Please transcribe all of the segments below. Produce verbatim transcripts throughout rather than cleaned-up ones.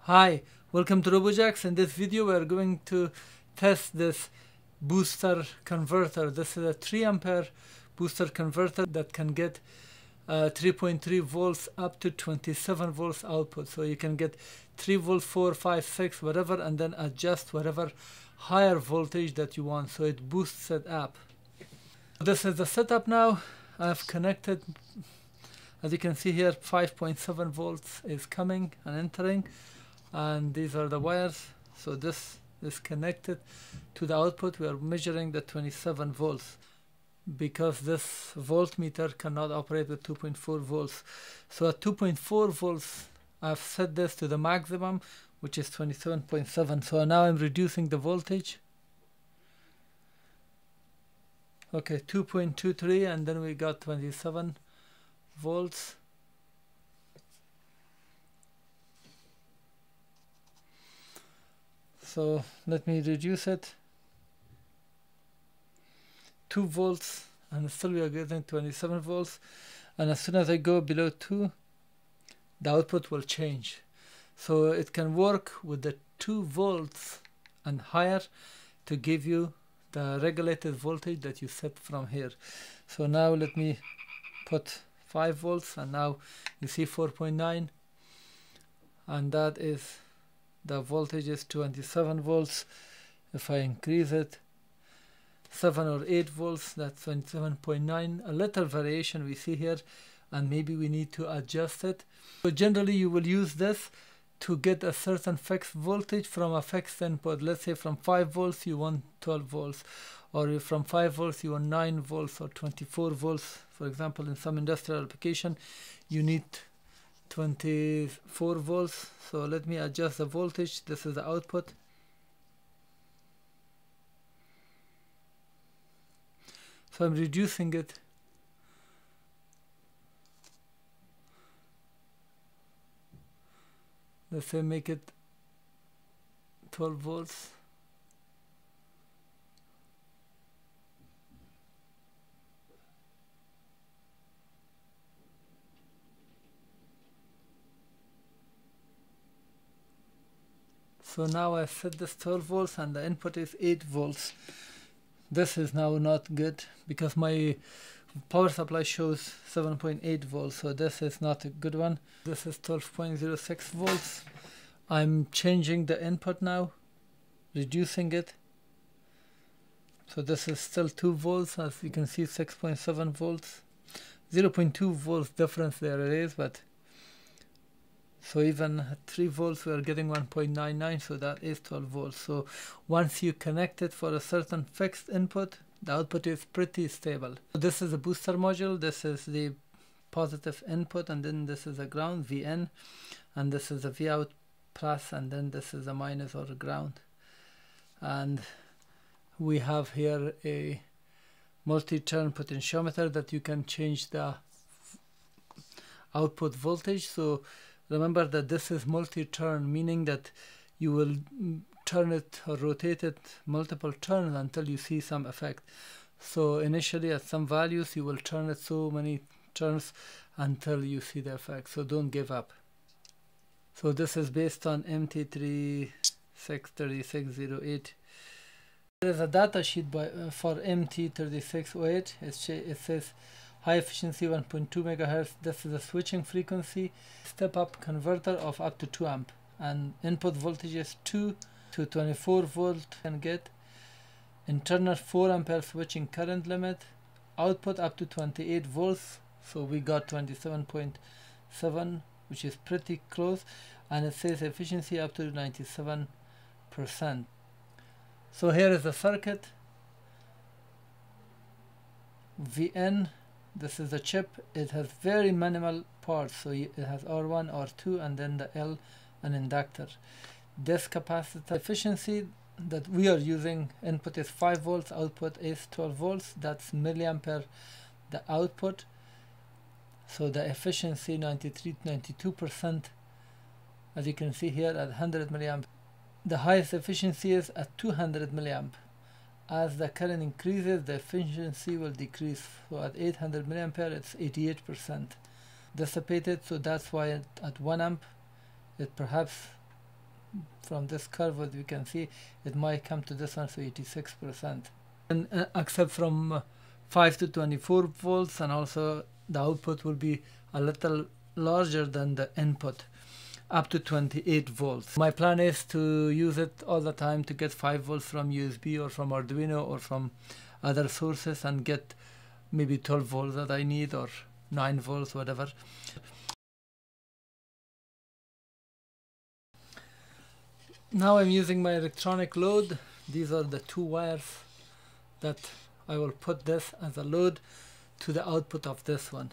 Hi, welcome to Robojax. In this video we are going to test this booster converter. This is a three ampere booster converter that can get uh, three point three volts up to twenty-seven volts output. So you can get three volts, four, five, six, whatever, and then adjust whatever higher voltage that you want. So it boosts it up. This is the setup now. I've connected, as you can see here, five point seven volts is coming and entering. And these are the wires. So this is connected to the output. We are measuring the twenty-seven volts because this voltmeter cannot operate with two point four volts. So at two point four volts, I've set this to the maximum, which is twenty-seven point seven. So now I'm reducing the voltage. Okay, two point two three, and then we got twenty-seven volts. So let me reduce it. two volts, and still we are getting twenty-seven volts. And as soon as I go below two, the output will change. So it can work with the two volts and higher to give you the regulated voltage that you set from here. So now let me put five volts, and now you see four point nine, and that is the voltage is twenty-seven volts. If I increase it seven or eight volts, that's twenty-seven point nine. A little variation we see here, and maybe we need to adjust it. So generally you will use this to get a certain fixed voltage from a fixed input. Let's say from five volts you want twelve volts, or if from five volts you want nine volts or twenty-four volts. For example, in some industrial application you need twenty-four volts. So let me adjust the voltage. This is the output. So I'm reducing it. Let's say make it twelve volts. So now I set this twelve volts and the input is eight volts. This is now not good because my power supply shows seven point eight volts, so this is not a good one. This is twelve point zero six volts. I'm changing the input now, reducing it. So this is still two volts, as you can see, six point seven volts. zero point two volts difference there it is, but so even at three volts we are getting one point nine nine, so that is twelve volts. So once you connect it for a certain fixed input, the output is pretty stable. So this is a booster module. This is the positive input, and then this is a ground, V N, and this is a V out plus, and then this is a minus or a ground. And we have here a multi-turn potentiometer that you can change the output voltage. So remember that this is multi-turn, meaning that you will turn it or rotate it multiple turns until you see some effect. So initially at some values you will turn it so many turns until you see the effect. So don't give up. So this is based on M T thirty-six thirty-six oh eight. There is a data sheet by, uh, for M T thirty-six oh eight. It, it says high efficiency one point two megahertz. This is a switching frequency, step up converter of up to two amp, and input voltage is two to twenty-four volt. Can get internal four ampere switching current limit, output up to twenty-eight volts. So we got twenty-seven point seven, which is pretty close, and it says efficiency up to ninety-seven percent. So here is the circuit. V N. This is the chip. It has very minimal parts, so it has R one, R two, and then the L, an inductor. This capacitor efficiency that we are using, input is five volts, output is twelve volts. That's milliampere the output. So the efficiency ninety-three to ninety-two percent, as you can see here at one hundred milliamp. The highest efficiency is at two hundred milliamp. As the current increases, the efficiency will decrease. So at eight hundred milliampere, it's eighty-eight percent dissipated. So that's why at, at one amp, it perhaps from this curve, as we can see, it might come to this one, so eighty-six percent. And uh, except from uh, five to twenty-four volts, and also the output will be a little larger than the input, up to twenty-eight volts. My plan is to use it all the time to get five volts from U S B or from Arduino or from other sources, and get maybe twelve volts that I need, or nine volts, whatever. Now I'm using my electronic load. These are the two wires that I will put this as a load to the output of this one.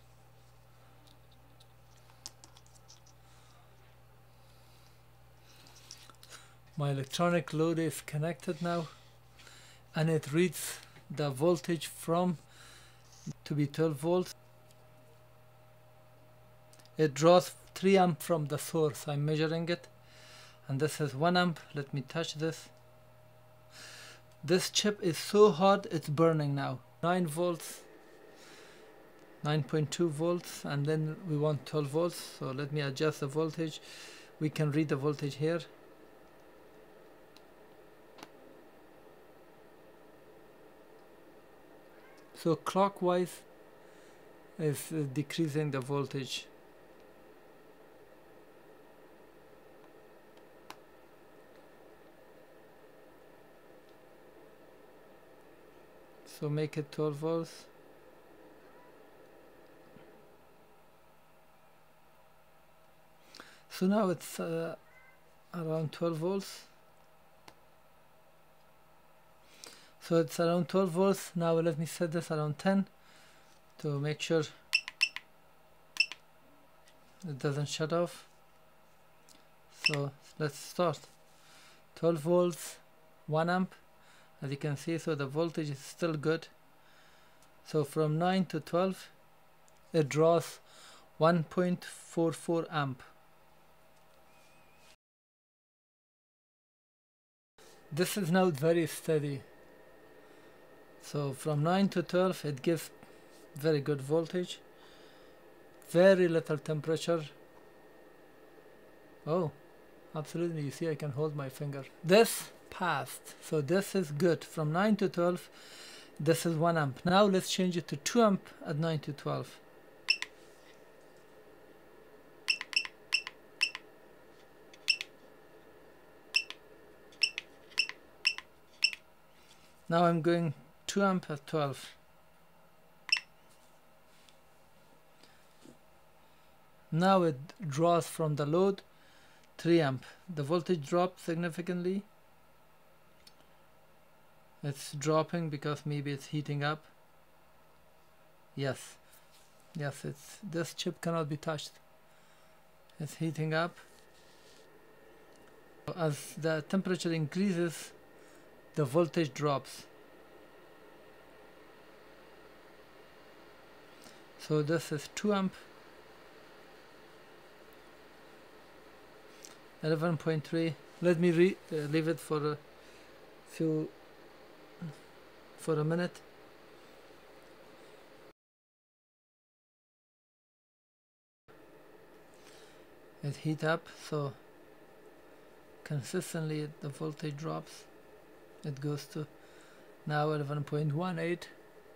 My electronic load is connected now, and it reads the voltage from to be twelve volts. It draws three amp from the source. I'm measuring it, and this is one amp. Let me touch this. This chip is so hot it's burning now. nine volts, nine point two volts, and then we want twelve volts, so let me adjust the voltage. We can read the voltage here. So clockwise is uh, decreasing the voltage. So make it twelve volts. So now it's uh, around twelve volts. So it's around twelve volts. Now let me set this around ten to make sure it doesn't shut off. So let's start. twelve volts, one amp, as you can see. So the voltage is still good. So from nine to twelve, it draws one point four four amp. This is now very steady. So from nine to twelve, it gives very good voltage, very little temperature. Oh, absolutely, you see I can hold my finger. This passed, so this is good. From nine to twelve, this is one amp. Now let's change it to two amp at nine to twelve. Now I'm going two amp at twelve. Now it draws from the load three amp. The voltage dropped significantly. It's dropping because maybe it's heating up. Yes, yes, it's this chip cannot be touched. It's heating up. As the temperature increases, the voltage drops. So this is two amp, eleven point three. Let me re uh, leave it for a few for a minute. It heat up, so consistently the voltage drops. It goes to now eleven point one eight.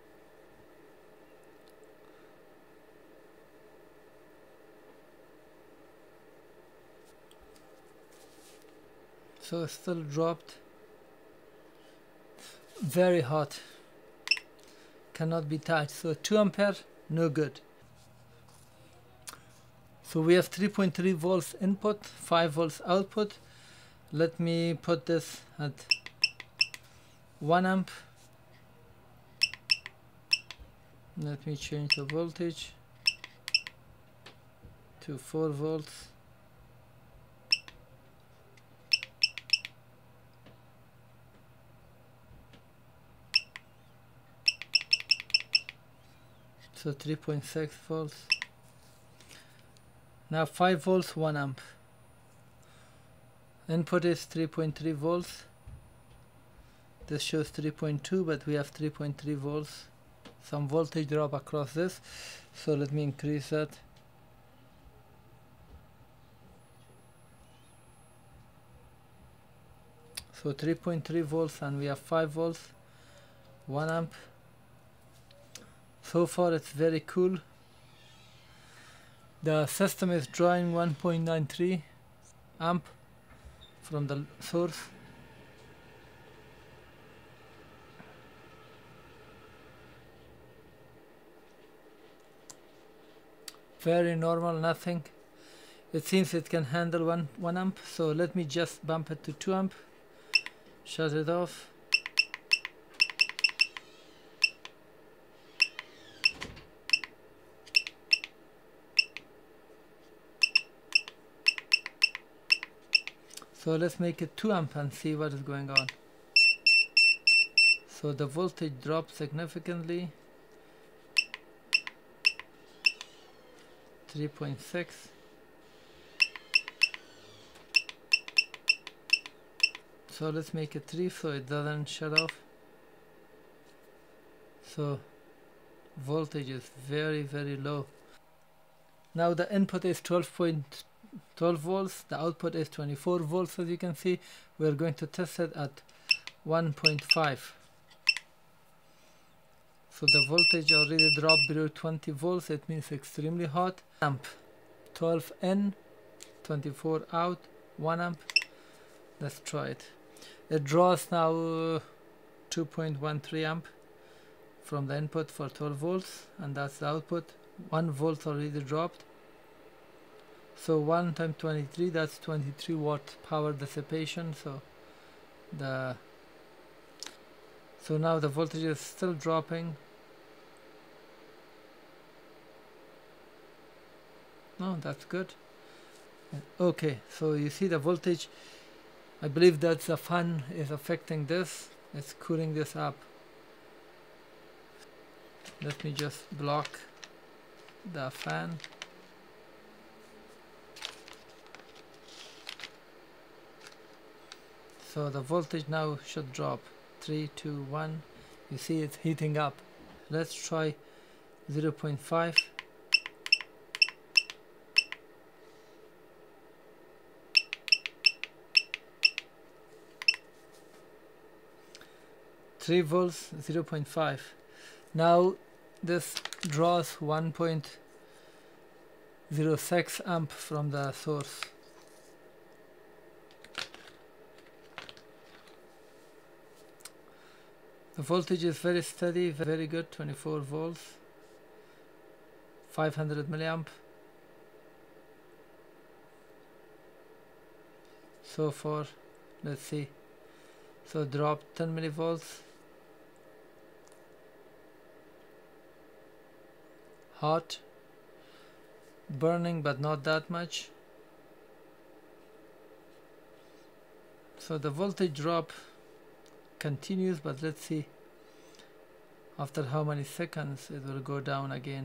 So it's still dropped. Very hot. Cannot be touched. So two ampere, no good. So we have three point three volts input, five volts output. Let me put this at one amp. Let me change the voltage to four volts. So three point six volts. Now five volts, one amp. Input is three point three volts. This shows three point two, but we have three point three volts. Some voltage drop across this, so let me increase that. So three point three volts, and we have five volts, one amp. So far it's very cool. The system is drawing one point nine three amp from the source. Very normal, nothing. It seems it can handle one, one amp, so let me just bump it to two amp, shut it off. So let's make it two amp and see what is going on. So the voltage drops significantly, three point six. So let's make it three so it doesn't shut off. So voltage is very very low. Now the input is twelve point one two volts, the output is twenty-four volts. As you can see, we are going to test it at one point five. So the voltage already dropped below twenty volts. It means extremely hot. Amp, twelve in, twenty-four out, one amp. Let's try it. It draws now uh, two point one three amp from the input for twelve volts, and that's the output. one volt already dropped. So one times twenty-three, that's twenty-three watt power dissipation. So the so now the voltage is still dropping. No, that's good. Okay, so you see the voltage. I believe that the fan is affecting this. It's cooling this up. Let me just block the fan. So the voltage now should drop. three, two, one. You see it's heating up. Let's try zero point five. three volts, zero point five. Now this draws one point zero six amp from the source. The voltage is very steady, very good, twenty-four volts, five hundred milliamp. So far, let's see. So drop ten millivolts. Hot, burning, but not that much. So the voltage drop continues, but let's see after how many seconds it will go down again.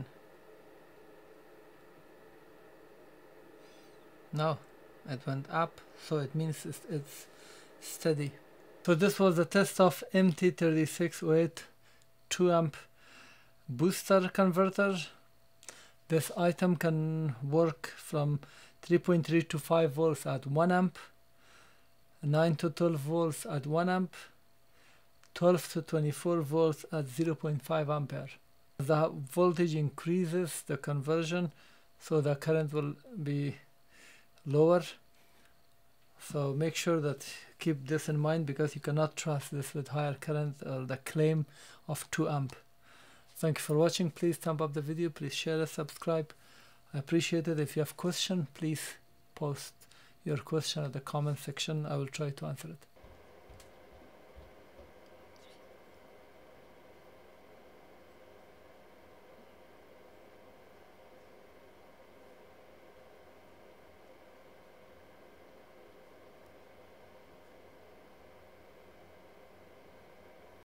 Now it went up, so it means it's, it's steady. So this was the test of M T thirty-six oh eight two amp booster converter. This item can work from three point three to five volts at one amp, nine to twelve volts at one amp, twelve to twenty-four volts at zero point five ampere. The voltage increases the conversion, so the current will be lower. So make sure that keep this in mind, because you cannot trust this with higher current or the claim of two amp. Thank you for watching. Please thumb up the video, please share it, subscribe. I appreciate it. If you have question, please post your question in the comment section. I will try to answer it.